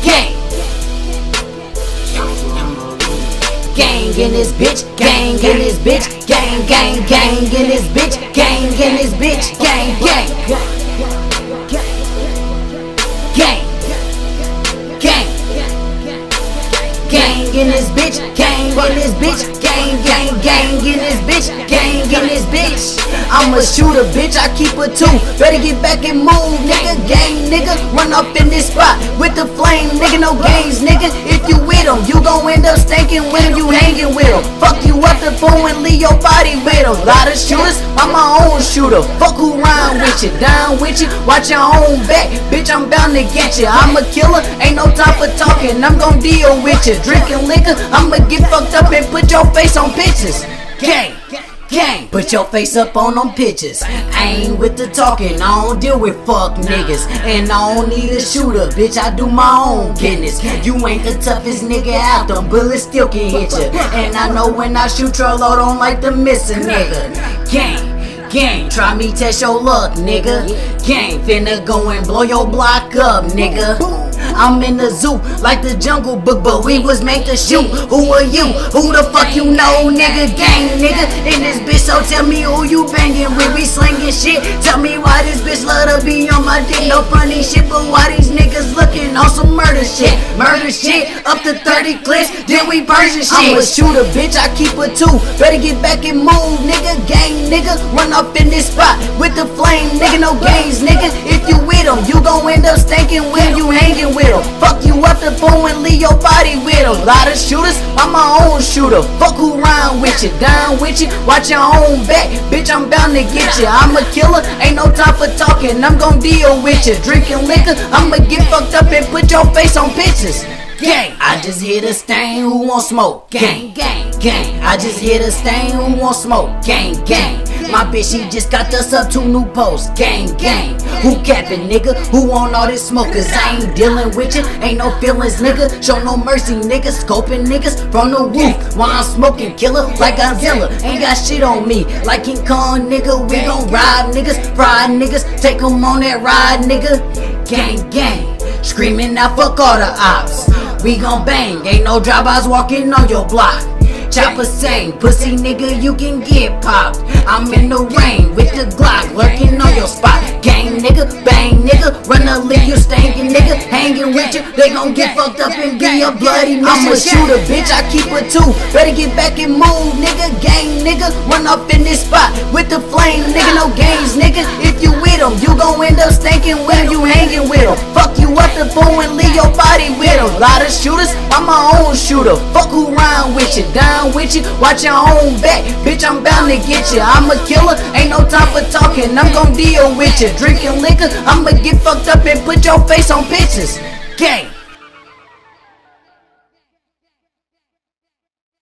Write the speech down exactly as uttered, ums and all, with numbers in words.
gang. Gang in this bitch, gang in this bitch, gang, gang, gang in this bitch, gang in this bitch, gang, gang, gang, gang, gang in this bitch, gang in this bitch, gang, gang, gang in this bitch, gang in this bitch. I'm a shooter, bitch, I keep a two. Better get back and move, nigga. Gang, nigga, run up in this spot with the flame, nigga. No games, nigga. If you with them, you gon' end up stinking when you hanging with them. Fuck you up the phone and leave your body with them. Lot of shooters, I'm my own shooter. Fuck who round with you, down with you. Watch your own back, bitch. I'm bound to get you. I'm a killer, ain't no time for talking. I'm gon' deal with you. Drinking liquor, I'ma get fucked up and put your face on pictures. Gang. Gang, put your face up on them pictures. I ain't with the talking, I don't deal with fuck niggas. And I don't need a shooter, bitch, I do my own business. You ain't the toughest nigga out, them bullets still can hit you. And I know when I shoot your load, don't like to miss a nigga. Gang, gang, try me, test your luck, nigga. Gang, finna go and blow your block up, nigga. I'm in the zoo like the Jungle Book, but we was made to shoot. Who are you? Who the fuck you know, nigga? Gang, nigga, in this bitch, so tell me who you banging with. We slinging shit. Tell me why this bitch love to be on my dick. No funny shit, but why these niggas looking on some murder shit? Murder shit, up to thirty clips, then we Persian shit. I'm a shooter, bitch, I keep a two. Better get back and move, nigga. Gang, nigga, run up in this spot with the flame, nigga. No games, nigga. If you with them, you gon' end up stinking when you hanging with them. Fuck you up the phone and leave your body with them. Lot of shooters, I'm my own shooter. Fuck who round with you, down with you. Watch your own back, bitch, I'm bound to get you. I'm a killer, ain't no time for talking. I'm gon' deal with you. Drinking liquor, I'ma get fucked up and put your face on pictures. Gang, I just hit a stain who want smoke. Gang, gang, gang. I just hit a stain who want smoke. Gang, gang. My bitch, she just got us up two new posts. Gang, gang. Who capping, nigga? Who want all this smoke? Cause I ain't dealing with you. Ain't no feelings, nigga. Show no mercy, nigga. Scoping niggas from the roof while I'm smoking killer like Godzilla. Ain't got shit on me like King Kong, nigga. We gon' ride niggas, fry niggas. Take them on that ride, nigga. Gang, gang. Screaming out, fuck all the ops. We gon' bang, ain't no drive-bys walking on your block. Chopper saying, pussy nigga, you can get popped. I'm in the rain with the Glock, lurking on your spot. Gang nigga, bang nigga, run a lick, you stankin' nigga. Hanging with you, they gon' get fucked up and be a bloody mission. I'm a shooter, bitch, I keep a two. Better get back and move, nigga. Gang nigga, run up in this spot with the flame, nigga. No games, nigga. If you with them, you gon' end up stinking when you hanging with them. Fuck you up the phone and leave your body with them. Lot of shooters, I'm my own shooter. Fuck who round with you, down with you, watch your own back, bitch, I'm bound to get you. I'm a killer, ain't no time for talking. I'm gon' deal with you. Drinking liquor, I'ma get fucked up and put your face on pictures. Gang.